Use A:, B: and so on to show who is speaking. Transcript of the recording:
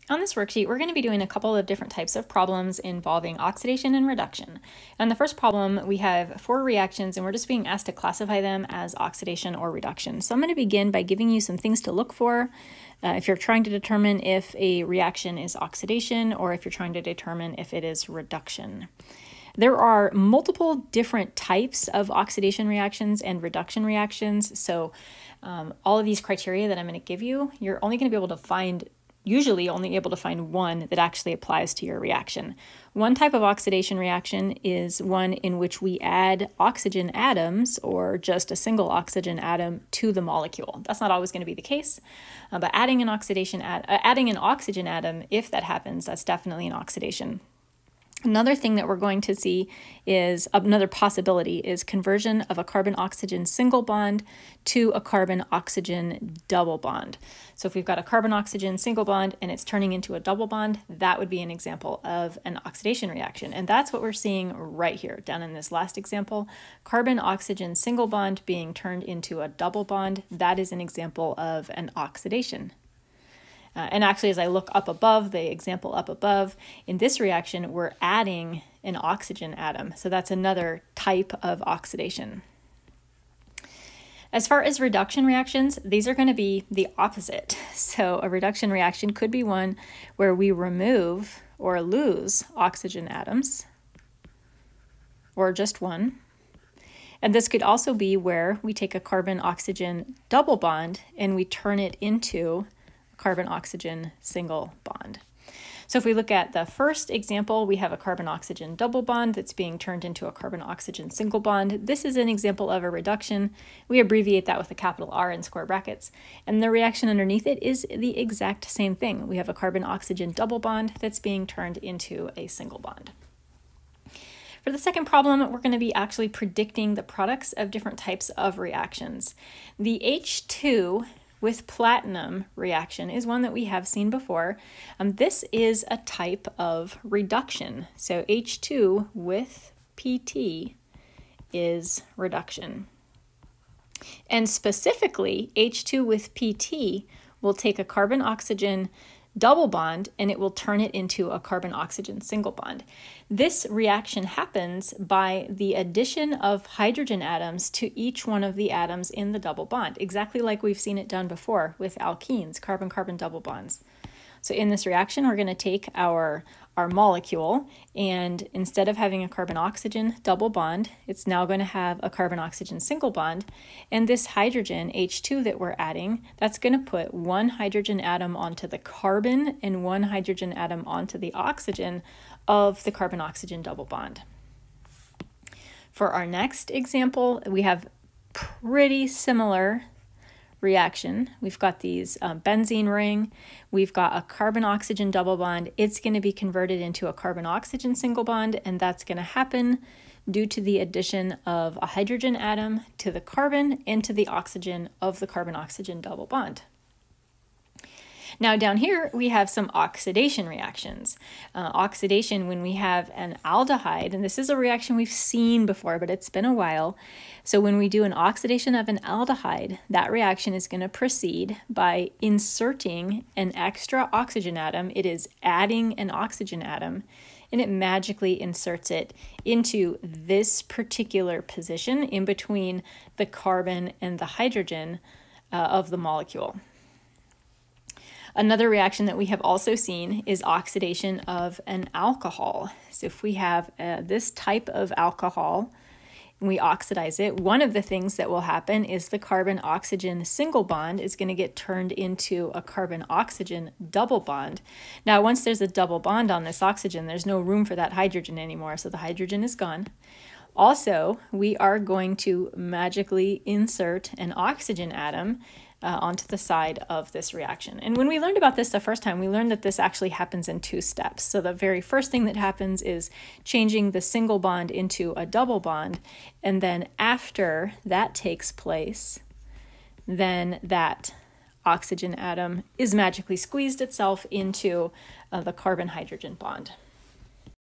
A: On this worksheet, we're going to be doing a couple of different types of problems involving oxidation and reduction. And the first problem, we have 4 reactions, and we're just being asked to classify them as oxidation or reduction. So I'm going to begin by giving you some things to look for if you're trying to determine if a reaction is oxidation or if you're trying to determine if it is reduction. There are multiple different types of oxidation reactions and reduction reactions. So all of these criteria that I'm going to give you, you're only going to be able to find usually only able to find one that actually applies to your reaction. One type of oxidation reaction is one in which we add oxygen atoms or just a single oxygen atom to the molecule. That's not always going to be the case, but adding an oxygen atom, if that happens, that's definitely an oxidation. Another thing that we're going to see is another possibility is conversion of a carbon-oxygen single bond to a carbon-oxygen double bond. So if we've got a carbon-oxygen single bond and it's turning into a double bond, that would be an example of an oxidation reaction. And that's what we're seeing right here down in this last example. Carbon-oxygen single bond being turned into a double bond, that is an example of an oxidation. And actually, as I look up above, the example up above, in this reaction, we're adding an oxygen atom. So that's another type of oxidation. As far as reduction reactions, these are going to be the opposite. So a reduction reaction could be one where we remove or lose oxygen atoms, or just one. And this could also be where we take a carbon-oxygen double bond and we turn it into carbon-oxygen single bond. So if we look at the first example, we have a carbon-oxygen double bond that's being turned into a carbon-oxygen single bond. This is an example of a reduction. We abbreviate that with a capital R in square brackets. And the reaction underneath it is the exact same thing. We have a carbon-oxygen double bond that's being turned into a single bond. For the second problem, we're going to be actually predicting the products of different types of reactions. The H2 with platinum reaction is one that we have seen before. This is a type of reduction. So H2 with PT is reduction. And specifically, H2 with PT will take a carbon-oxygen double bond and it will turn it into a carbon-oxygen single bond. This reaction happens by the addition of hydrogen atoms to each one of the atoms in the double bond, exactly like we've seen it done before with alkenes, carbon-carbon double bonds. So in this reaction, we're going to take our molecule, and instead of having a carbon-oxygen double bond, it's now going to have a carbon-oxygen single bond. And this hydrogen, H2 that we're adding, that's going to put one hydrogen atom onto the carbon and one hydrogen atom onto the oxygen of the carbon-oxygen double bond. For our next example, we have pretty similar reaction. We've got these benzene ring, we've got a carbon-oxygen double bond. It's going to be converted into a carbon-oxygen single bond, and that's going to happen due to the addition of a hydrogen atom to the carbon and to the oxygen of the carbon-oxygen double bond. Now down here, we have some oxidation reactions. Oxidation when we have an aldehyde, and this is a reaction we've seen before, but it's been a while. So when we do an oxidation of an aldehyde, that reaction is going to proceed by inserting an extra oxygen atom. It is adding an oxygen atom, and it magically inserts it into this particular position in between the carbon and the hydrogen of the molecule. Another reaction that we have also seen is oxidation of an alcohol. So if we have this type of alcohol and we oxidize it, one of the things that will happen is the carbon-oxygen single bond is going to get turned into a carbon-oxygen double bond. Now, once there's a double bond on this oxygen, there's no room for that hydrogen anymore, so the hydrogen is gone. Also, we are going to magically insert an oxygen atom onto the side of this reaction. And when we learned about this the first time, we learned that this actually happens in 2 steps. So the very first thing that happens is changing the single bond into a double bond, and then after that takes place, then that oxygen atom is magically squeezed itself into the carbon-hydrogen bond.